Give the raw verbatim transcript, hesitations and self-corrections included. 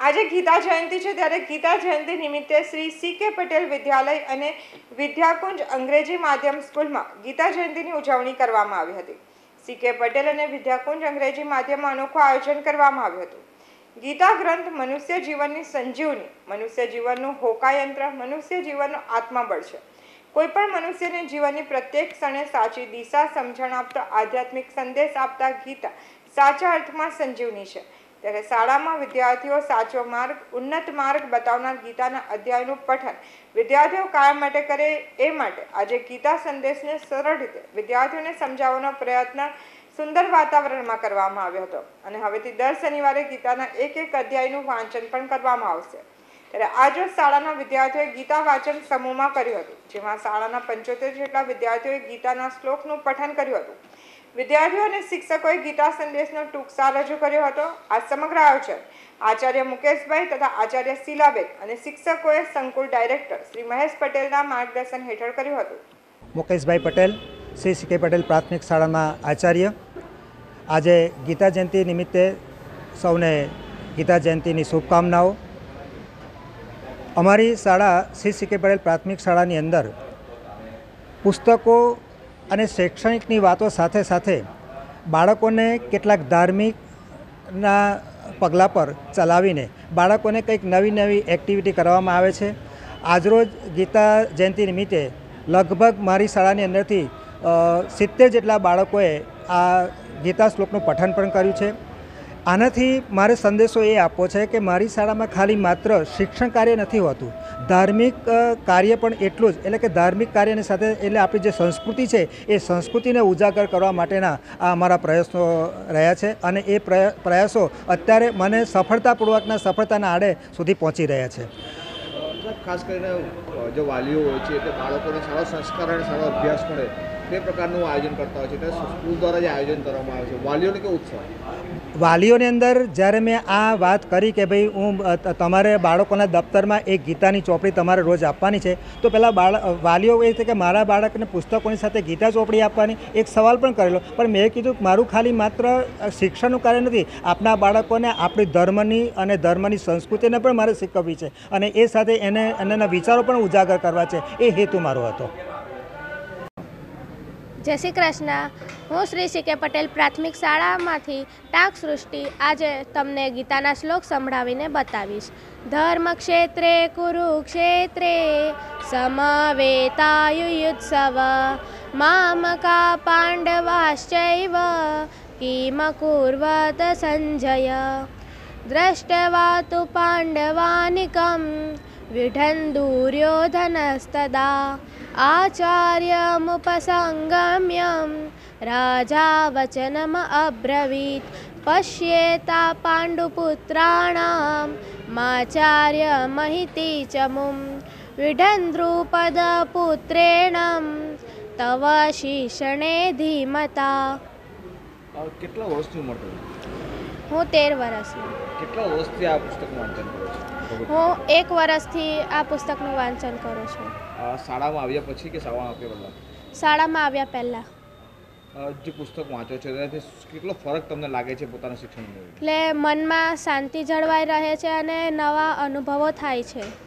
આજે ગીતા જયંતિ છે ત્યારે ગીતા જયંતિ નિમિત્તે શ્રી સી કે પટેલ વિદ્યાલય અને વિદ્યાકુંજ અંગ્રેજી માધ્યમ સ્કૂલમાં ગીતા જયંતિની ઉજવણી કરવામાં આવી હતી. સી કે પટેલ અને વિદ્યાકુંજ અંગ્રેજી માધ્યમમાં અનોખું આયોજન કરવામાં આવ્યું હતું. ગીતા ગ્રંથ મનુષ્ય જીવનની સંજીવની, મનુષ્ય જીવનનું હોકાયંત્ર, મનુષ્ય જીવનનું આત્મબળ છે. કોઈ પણ મનુષ્યને જીવનની પ્રત્યેક ક્ષણે સાચી દિશા સમજણ આપતા આધ્યાત્મિક સંદેશ આપતા ગીતા સાચા અર્થમાં સંજીવની છે. ત્યારે શાળામાં વિદ્યાર્થીઓ સાચો માર્ગ, ઉન્નત માર્ગ બતાવનાર ગીતાના અધ્યાયનું પઠન વિદ્યાર્થીઓ કાયમ માટે કરે એ માટે આજે ગીતા સંદેશને સરળ રીતે વિદ્યાર્થીઓને સમજાવવાનો પ્રયત્ન સુંદર વાતાવરણમાં કરવામાં આવ્યો હતો અને હવેથી દર શનિવારે ગીતાના એક એક અધ્યાયનું વાંચન પણ કરવામાં આવશે. ત્યારે આજરોજ શાળાના વિદ્યાર્થીઓએ ગીતા વાંચન સમૂહમાં કર્યું હતું, જેમાં શાળાના પંચોતેર જેટલા વિદ્યાર્થીઓએ ગીતાના શ્લોકનું પઠન કર્યું હતું. વિદ્યાર્થીઓ અને શિક્ષકોએ ગીતા સંદેશનો ટૂંકસાર રજૂ કર્યો હતો. આ સમગ્ર આયોજન આચાર્ય મુકેશભાઈ તથા આચાર્ય શીલાબેન અને શિક્ષકોએ સંકુલ ડાયરેક્ટર શ્રી મહેશ પટેલના માર્ગદર્શન હેઠળ કર્યું હતું. મુકેશભાઈ પટેલ, શ્રી સી કે પટેલ પ્રાથમિક શાળાના આચાર્ય. આજે ગીતા જયંતિ નિમિત્તે સૌને ગીતા જયંતિની શુભકામનાઓ. અમારી શાળા શ્રી સી કે પટેલ પ્રાથમિક શાળાની અંદર પુસ્તકો અને શૈક્ષણિકની વાતો સાથે સાથે બાળકોને કેટલાક ધાર્મિકના પગલાં પર ચલાવીને બાળકોને કંઈક નવી નવી એક્ટિવિટી કરવામાં આવે છે. આજરોજ ગીતા જયંતિ નિમિત્તે લગભગ મારી શાળાની અંદરથી સિત્તેર જેટલા બાળકોએ આ ગીતા શ્લોકનું પઠન પણ કર્યું છે. આનાથી મારે સંદેશો એ આપવો છે કે મારી શાળામાં ખાલી માત્ર શિક્ષણ કાર્ય નથી હોતું, ધાર્મિક કાર્ય પણ એટલું જ, એટલે કે ધાર્મિક કાર્યની સાથે એટલે આપણી જે સંસ્કૃતિ છે એ સંસ્કૃતિને ઉજાગર કરવા માટેના આ અમારા પ્રયાસો રહ્યા છે અને એ પ્રયાસો અત્યારે મને સફળતાપૂર્વકના સફળતાના આડે સુધી પહોંચી રહ્યા છે. ખાસ કરીને જો વાલીઓ હોય છે તે બાળકોને સારો સંસ્કાર અને સારો અભ્યાસ મળે તે પ્રકારનું આયોજન કરતા હોય છે, ત્યારે સ્કૂલ દ્વારા જે આયોજન કરવામાં આવે છે વાલીઓને કેવું ઉત્સાહ? વાલીઓની અંદર જ્યારે મેં આ વાત કરી કે ભાઈ હું તમારે બાળકોના દફતરમાં એક ગીતાની ચોપડી તમારે રોજ આપવાની છે, તો પહેલાં બાળક વાલીઓ એ છે કે મારા બાળકને પુસ્તકોની સાથે ગીતા ચોપડી આપવાની એક સવાલ પણ કરેલો, પણ મેં કીધું મારું ખાલી માત્ર શિક્ષણનું કાર્ય નથી, આપણા બાળકોને આપણી ધર્મની અને ધર્મની સંસ્કૃતિને પણ મારે શીખવવી છે અને એ સાથે એને એના વિચારો પણ ઉજાગર કરવા છે, એ હેતુ મારો હતો. જય શ્રી કૃષ્ણ. હું શ્રી સી કે પટેલ પ્રાથમિક શાળામાંથી ટાંક સૃષ્ટિ આજે તમને ગીતાના શ્લોક સંભળાવીને બતાવીશ. ધર્મ ક્ષેત્રે કુરુક્ષેત્રે સમવેતાયુયુત્સવ મામકા પાંડવાશ્ચૈવ કિમ કુર્વત સંજય દ્રષ્ટવા તુ પાંડવાનિકમ વિઢન દુર્યોધનસ્તદા આચાર્યમુપસંગમ્યમ રાજા વચનમ અબ્રવીત પશ્યેતા પાંડુપુત્રાણામ માચાર્ય મહિતિ ચમુમ વિઢન દ્રુપદ પુત્રેણમ તવ શિષણે ધીમતા. કેટલા વર્ષની ઉંમર થઈ? હું તેર વર્ષની. કેટલા વર્ષથી આ પુસ્તકનું વાંચન કરો છો? હું એક વર્ષથી આ પુસ્તકનું વાંચન કરું છું. શાળામાં આવ્યા પછી કે શાળામાં આવ્યા પહેલાં? શાળામાં આવ્યા પહેલાં. જે પુસ્તક વાંચો છો તેનાથી કેટલો ફરક તમને લાગે છે પોતાના શિક્ષણમાં? એટલે મનમાં શાંતિ જળવાઈ રહે છે અને નવા અનુભવો થાય છે.